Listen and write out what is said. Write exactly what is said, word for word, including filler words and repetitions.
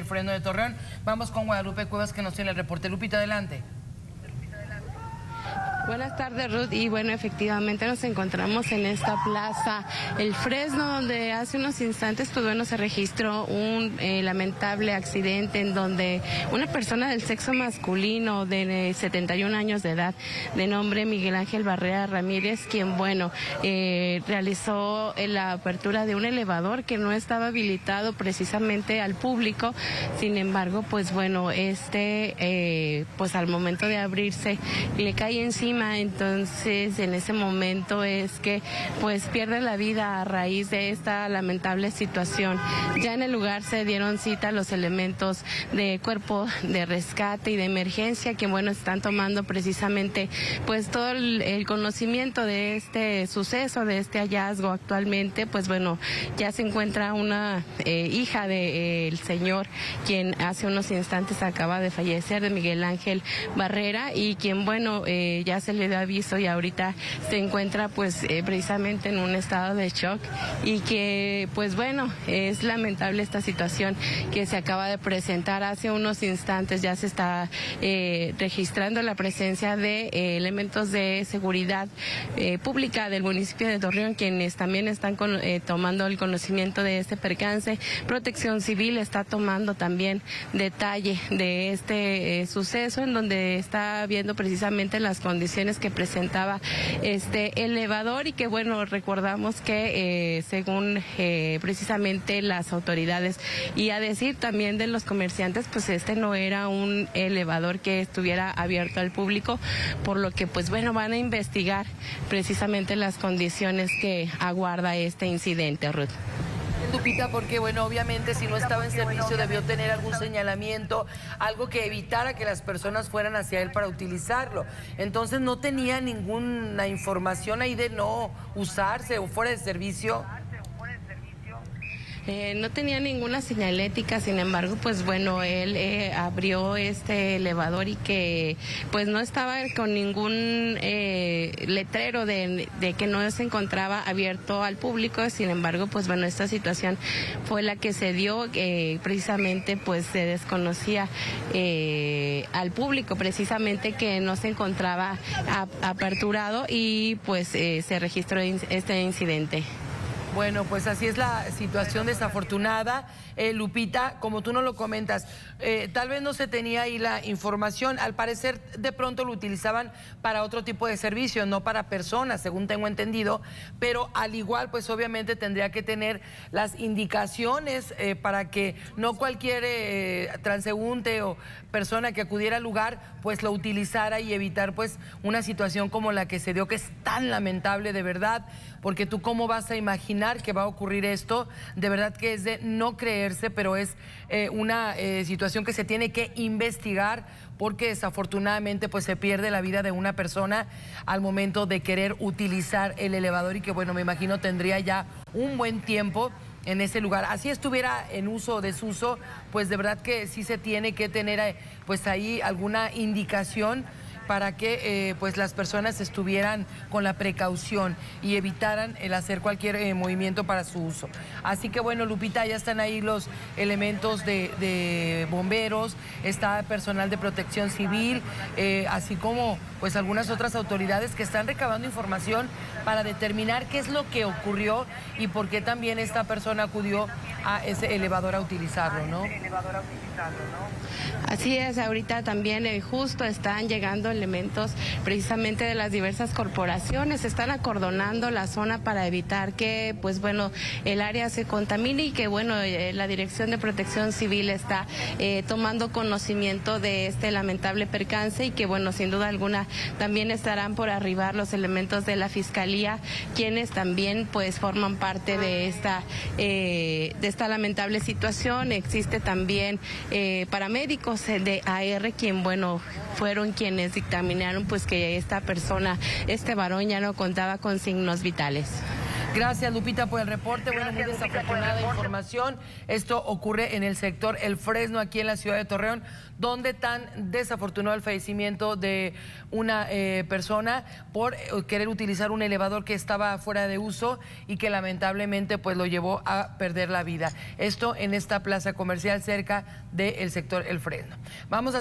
Fresno de Torreón. Vamos con Guadalupe Cuevas, que nos tiene el reporte. Lupita, adelante. Buenas tardes, Ruth, y bueno, efectivamente nos encontramos en esta plaza El Fresno, donde hace unos instantes pues bueno se registró un eh, lamentable accidente en donde una persona del sexo masculino de setenta y un años de edad, de nombre Miguel Ángel Barrera Ramírez, quien bueno eh, realizó la apertura de un elevador que no estaba habilitado precisamente al público. Sin embargo, pues bueno, este eh, pues al momento de abrirse le cae encima. Entonces en ese momento es que pues pierde la vida a raíz de esta lamentable situación. Ya en el lugar se dieron cita los elementos de cuerpo de rescate y de emergencia, que bueno están tomando precisamente pues todo el, el conocimiento de este suceso, de este hallazgo. Actualmente pues bueno ya se encuentra una eh, hija del eh, señor quien hace unos instantes acaba de fallecer, de Miguel Ángel Barrera, y quien bueno eh, ya se le dio aviso y ahorita se encuentra pues eh, precisamente en un estado de shock, y que pues bueno es lamentable esta situación que se acaba de presentar hace unos instantes. Ya se está eh, registrando la presencia de eh, elementos de seguridad eh, pública del municipio de Torreón, quienes también están con, eh, tomando el conocimiento de este percance. Protección Civil está tomando también detalle de este eh, suceso, en donde está viendo precisamente las condiciones que presentaba este elevador, y que bueno recordamos que eh, según eh, precisamente las autoridades y a decir también de los comerciantes, pues este no era un elevador que estuviera abierto al público, por lo que pues bueno van a investigar precisamente las condiciones que aguarda este incidente, Ruth. Lupita, porque bueno, obviamente si no estaba en servicio debió tener algún señalamiento, algo que evitara que las personas fueran hacia él para utilizarlo. Entonces no tenía ninguna información ahí de no usarse o fuera de servicio. Eh, no tenía ninguna señalética, sin embargo, pues bueno, él eh, abrió este elevador y que pues no estaba con ningún eh, letrero de, de que no se encontraba abierto al público. Sin embargo, pues bueno, esta situación fue la que se dio, eh, precisamente pues se desconocía eh, al público precisamente que no se encontraba a, aperturado, y pues eh, se registró este incidente. Bueno, pues así es la situación desafortunada, eh, Lupita, como tú nos lo comentas, eh, tal vez no se tenía ahí la información, al parecer de pronto lo utilizaban para otro tipo de servicio, no para personas, según tengo entendido, pero al igual pues obviamente tendría que tener las indicaciones eh, para que no cualquier eh, transeúnte o persona que acudiera al lugar pues lo utilizara y evitar pues una situación como la que se dio, que es tan lamentable de verdad, porque tú cómo vas a imaginar que va a ocurrir esto. De verdad que es de no creerse, pero es eh, una eh, situación que se tiene que investigar, porque desafortunadamente pues se pierde la vida de una persona al momento de querer utilizar el elevador, y que bueno, me imagino tendría ya un buen tiempo en ese lugar. Así estuviera en uso o desuso, pues de verdad que sí se tiene que tener pues ahí alguna indicación para que eh, pues las personas estuvieran con la precaución y evitaran el hacer cualquier eh, movimiento para su uso. Así que bueno, Lupita, ya están ahí los elementos de, de bomberos, está personal de protección civil, eh, así como pues algunas otras autoridades que están recabando información para determinar qué es lo que ocurrió y por qué también esta persona acudió a ese elevador a utilizarlo, ¿no? Así es, ahorita también eh, justo están llegando elementos precisamente de las diversas corporaciones, están acordonando la zona para evitar que pues bueno el área se contamine, y que bueno eh, la Dirección de Protección Civil está eh, tomando conocimiento de este lamentable percance, y que bueno sin duda alguna también estarán por arribar los elementos de la Fiscalía, quienes también pues forman parte de esta eh, de esta lamentable situación. Existe también eh, paramédicos de A R, quien bueno fueron quienes dictaminaron pues que esta persona, este varón ya no contaba con signos vitales. Gracias, Lupita, por el reporte. Bueno, muy desafortunada información. Esto ocurre en el sector El Fresno, aquí en la ciudad de Torreón, donde tan desafortunado el fallecimiento de una eh, persona por querer utilizar un elevador que estaba fuera de uso y que lamentablemente pues lo llevó a perder la vida. Esto en esta plaza comercial cerca del sector El Fresno. Vamos a